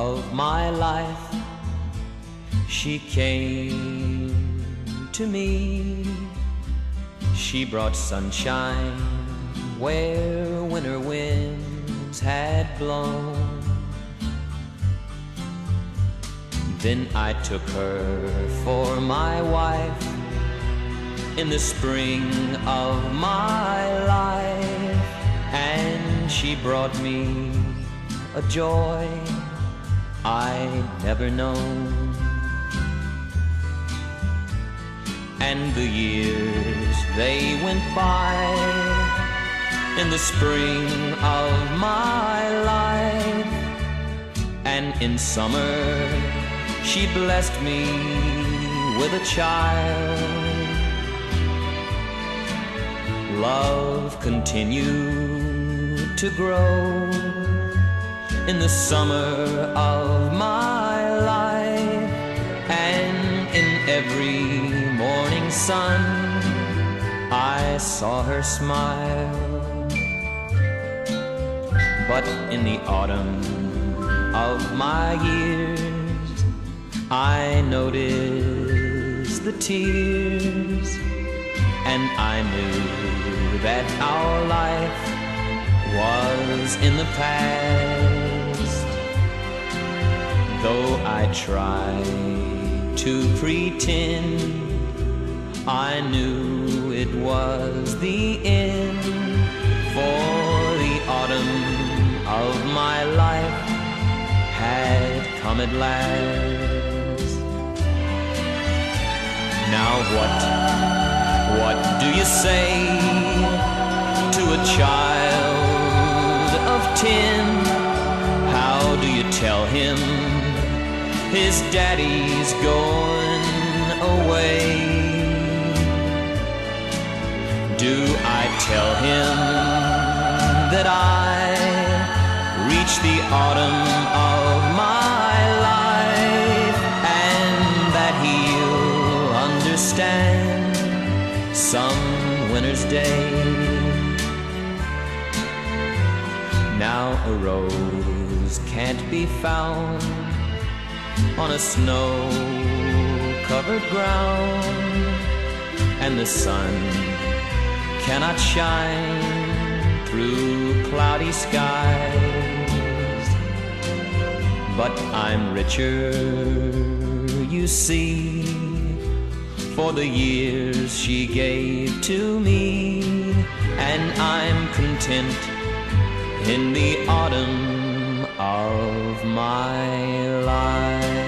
of my life, she came to me. She brought sunshine where winter winds had blown. Then I took her for my wife in the spring of my life, and she brought me a joy I'd never known. And the years, they went by in the spring of my life, and in summer she blessed me with a child. Love continued to grow in the summer of my life, and in every morning sun I saw her smile. But in the autumn of my years, I noticed the tears, and I knew that our life was in the past. Though I tried to pretend, I knew it was the end, for the autumn of my life had come at last. Now what do you say to a child of 10? How do you tell him his daddy's going away? Do I tell him that I reached the autumn of my life, and that he'll understand some winter's day? Now a rose can't be found on a snow-covered ground, and the sun cannot shine through cloudy skies. But I'm richer, you see, for the years she gave to me, and I'm content in the autumn of my life.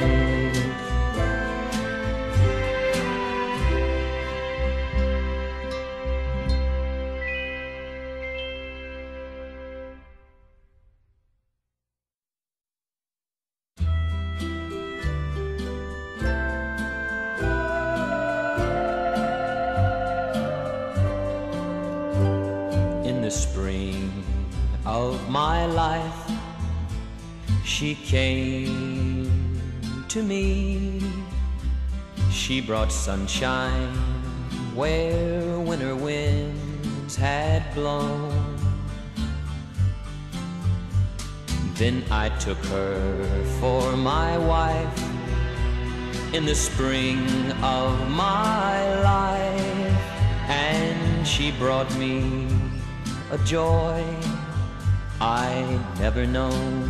Spring of my life, she came to me. She brought sunshine where winter winds had blown. Then I took her for my wife in the spring of my life, and she brought me a joy I'd never known.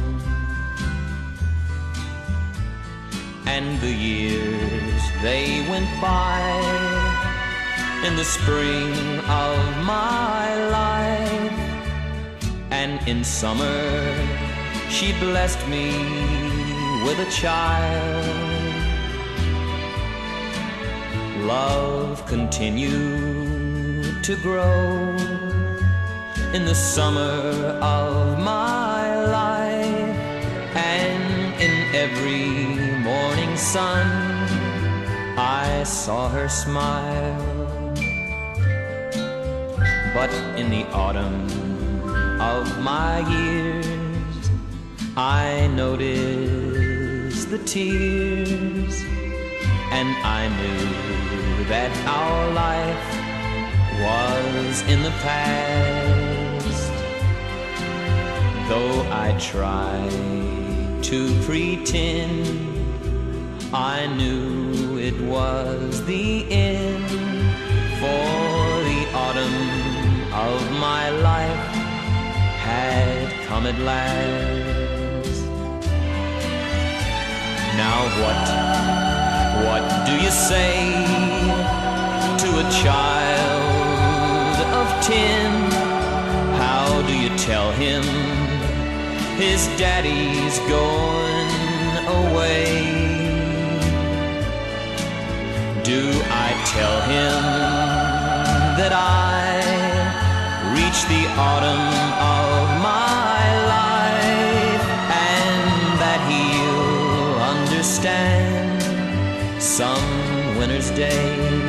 And the years, they went by in the spring of my life, and in summer she blessed me with a child. Love continued to grow in the summer of my life, and in every morning sun I saw her smile. But in the autumn of my years, I noticed the tears, and I knew that our life was in the past. Though I tried to pretend I knew it was the end, for the autumn of my life had come at last. Now what do you say to a child of 10? How do you tell him his daddy's going away? Do I tell him that I reached the autumn of my life, and that he'll understand some winter's day?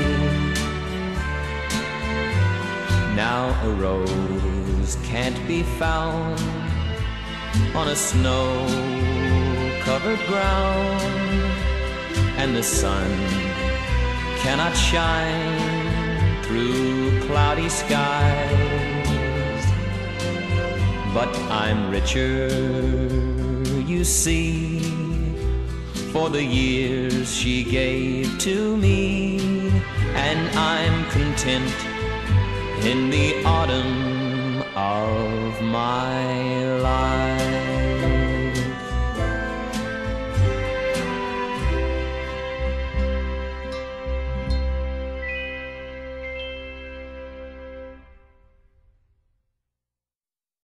Now a rose can't be found on a snow-covered ground, and the sun cannot shine through cloudy skies. But I'm richer, you see, for the years she gave to me, and I'm content in the autumn of my